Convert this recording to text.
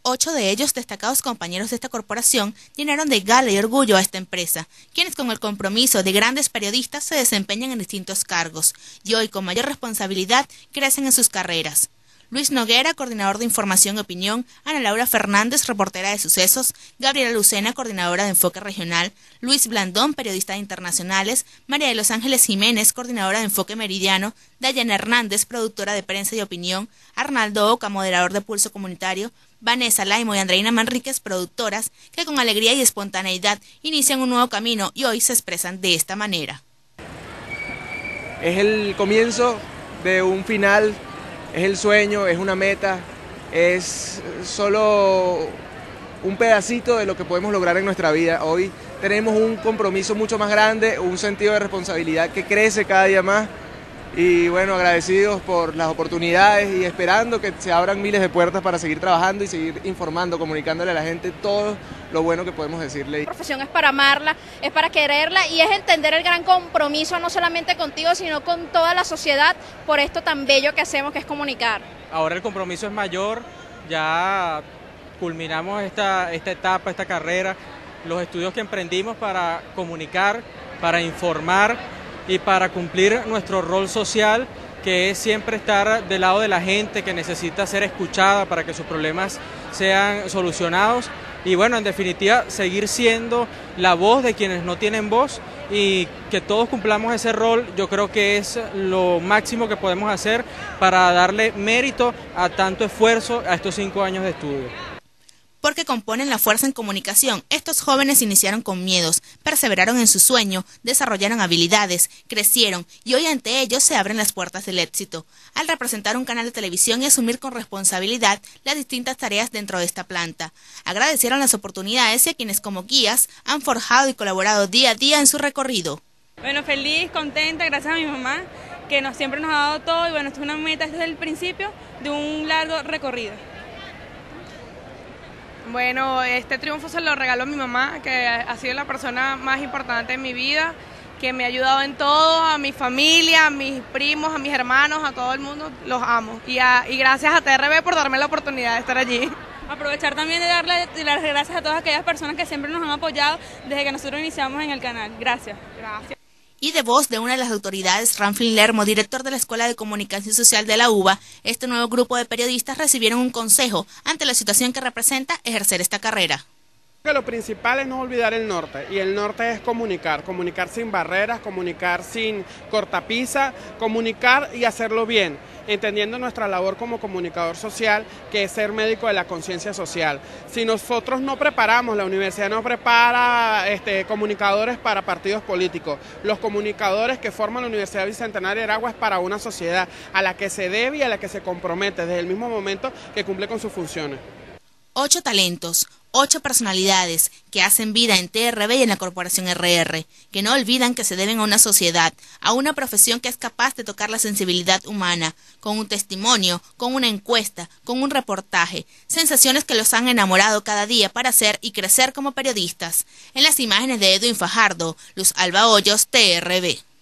8 de ellos, destacados compañeros de esta corporación, llenaron de gala y orgullo a esta empresa, quienes con el compromiso de grandes periodistas se desempeñan en distintos cargos y hoy con mayor responsabilidad crecen en sus carreras. Luis Noguera, coordinador de Información y Opinión, Ana Laura Fernández, reportera de Sucesos, Gabriela Lucena, coordinadora de Enfoque Regional, Luis Blandón, periodista de Internacionales, María de los Ángeles Jiménez, coordinadora de Enfoque Meridiano, Dayana Hernández, productora de Prensa y Opinión, Arnaldo Oca, moderador de Pulso Comunitario, Vanessa Laimo y Andreina Manríquez, productoras, que con alegría y espontaneidad inician un nuevo camino y hoy se expresan de esta manera. Es el comienzo de un final. Es el sueño, es una meta, es solo un pedacito de lo que podemos lograr en nuestra vida. Hoy tenemos un compromiso mucho más grande, un sentido de responsabilidad que crece cada día más y bueno, agradecidos por las oportunidades y esperando que se abran miles de puertas para seguir trabajando y seguir informando, comunicándole a la gente todo lo bueno que podemos decirle. La profesión es para amarla, es para quererla y es entender el gran compromiso no solamente contigo, sino con toda la sociedad por esto tan bello que hacemos, que es comunicar. Ahora el compromiso es mayor, ya culminamos esta etapa, esta carrera, los estudios que emprendimos para comunicar, para informar y para cumplir nuestro rol social, que es siempre estar del lado de la gente que necesita ser escuchada para que sus problemas sean solucionados. Y bueno, en definitiva, seguir siendo la voz de quienes no tienen voz y que todos cumplamos ese rol, yo creo que es lo máximo que podemos hacer para darle mérito a tanto esfuerzo a estos 5 años de estudio. Porque componen la fuerza en comunicación, estos jóvenes iniciaron con miedos, perseveraron en su sueño, desarrollaron habilidades, crecieron y hoy ante ellos se abren las puertas del éxito, al representar un canal de televisión y asumir con responsabilidad las distintas tareas dentro de esta planta. Agradecieron las oportunidades y a quienes como guías han forjado y colaborado día a día en su recorrido. Bueno, feliz, contenta, gracias a mi mamá, que siempre nos ha dado todo y bueno, esto es una meta desde el principio de un largo recorrido. Bueno, este triunfo se lo regaló mi mamá, que ha sido la persona más importante en mi vida, que me ha ayudado en todo, a mi familia, a mis primos, a mis hermanos, a todo el mundo, los amo. Y gracias a TRV por darme la oportunidad de estar allí. Aprovechar también de darle las gracias a todas aquellas personas que siempre nos han apoyado desde que nosotros iniciamos en el canal. Gracias. Gracias. Y de voz de una de las autoridades, Ramfin Lermo, director de la Escuela de Comunicación Social de la UBA, este nuevo grupo de periodistas recibieron un consejo ante la situación que representa ejercer esta carrera. Lo principal es no olvidar el norte, y el norte es comunicar sin barreras, comunicar sin cortapisa, comunicar y hacerlo bien, entendiendo nuestra labor como comunicador social, que es ser médico de la conciencia social. Si nosotros no preparamos, la universidad no prepara comunicadores para partidos políticos, los comunicadores que forman la Universidad Bicentenario de Aragua es para una sociedad a la que se debe y a la que se compromete desde el mismo momento que cumple con sus funciones. 8 talentos, 8 personalidades que hacen vida en TRV y en la Corporación RR, que no olvidan que se deben a una sociedad, a una profesión que es capaz de tocar la sensibilidad humana, con un testimonio, con una encuesta, con un reportaje, sensaciones que los han enamorado cada día para ser y crecer como periodistas. En las imágenes de Edwin Fajardo, Luz Alba Hoyos, TRV.